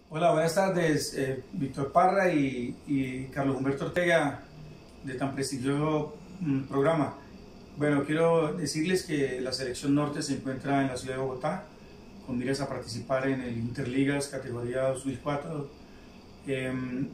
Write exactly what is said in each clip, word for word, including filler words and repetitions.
Hola, buenas tardes, eh, Víctor Parra y, y Carlos Humberto Ortega de tan prestigioso mm, programa. Bueno, quiero decirles que la Selección Norte se encuentra en la ciudad de Bogotá con miras a participar en el Interligas categoría dos mil cuatro. Eh,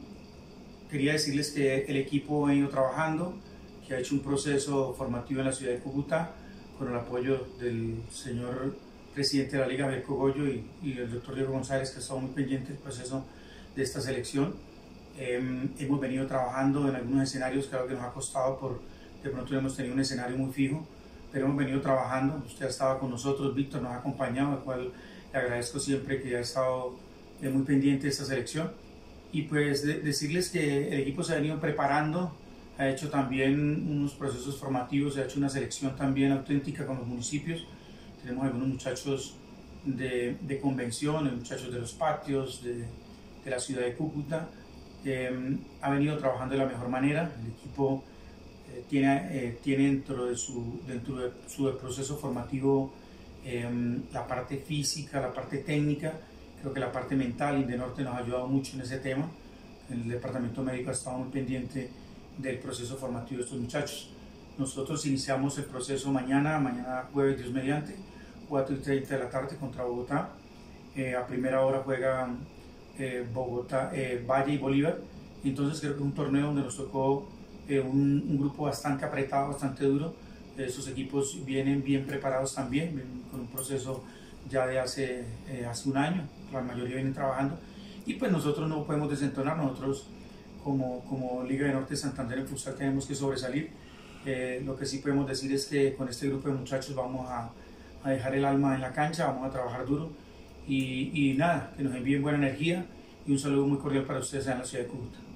quería decirles que el equipo ha ido trabajando, que ha hecho un proceso formativo en la ciudad de Cúcuta con el apoyo del señor presidente de la Liga, Javier Cogollo, y, y el doctor Diego González, que ha estado muy pendiente del proceso de esta selección. Eh, hemos venido trabajando en algunos escenarios, claro que nos ha costado, por de pronto no hemos tenido un escenario muy fijo, pero hemos venido trabajando. Usted ha estado con nosotros, Víctor nos ha acompañado, al cual le agradezco siempre que ha estado eh, muy pendiente de esta selección. Y pues de, decirles que el equipo se ha venido preparando, ha hecho también unos procesos formativos, ha hecho una selección también auténtica con los municipios. Tenemos algunos muchachos de, de convención, muchachos de los patios, de, de la ciudad de Cúcuta. Eh, ha venido trabajando de la mejor manera. El equipo eh, tiene, eh, tiene dentro de su, dentro de su proceso formativo eh, la parte física, la parte técnica. Creo que la parte mental, Indenorte nos ha ayudado mucho en ese tema. El departamento médico ha estado muy pendiente del proceso formativo de estos muchachos. Nosotros iniciamos el proceso mañana, mañana jueves, Dios mediante, cuatro y treinta de la tarde contra Bogotá. Eh, a primera hora juegan eh, Bogotá, eh, Valle y Bolívar. Entonces creo que es un torneo donde nos tocó eh, un, un grupo bastante apretado, bastante duro. Esos equipos vienen bien preparados también, vienen con un proceso ya de hace, eh, hace un año, la mayoría vienen trabajando. Y pues nosotros no podemos desentonar, nosotros como, como Liga de Norte de Santander en futsal tenemos que sobresalir. Eh, lo que sí podemos decir es que con este grupo de muchachos vamos a, a dejar el alma en la cancha, vamos a trabajar duro y, y nada, que nos envíen buena energía y un saludo muy cordial para ustedes en la ciudad de Cúcuta.